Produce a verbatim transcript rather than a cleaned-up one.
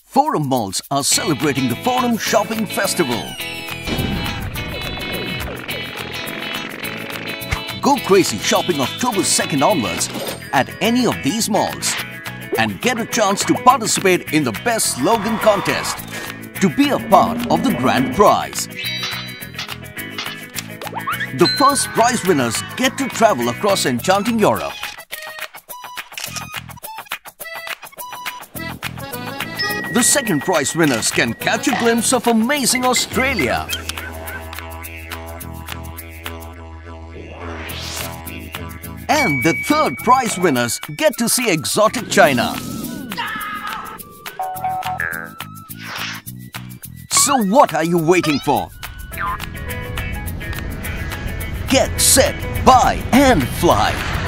Forum malls are celebrating the Forum Shopping Festival. Go crazy shopping October second onwards at any of these malls and get a chance to participate in the Best Slogan Contest to be a part of the grand prize. The first prize winners get to travel across enchanting Europe. The second prize winners can catch a glimpse of amazing Australia. And the third prize winners get to see exotic China. So what are you waiting for? Get set, buy and fly!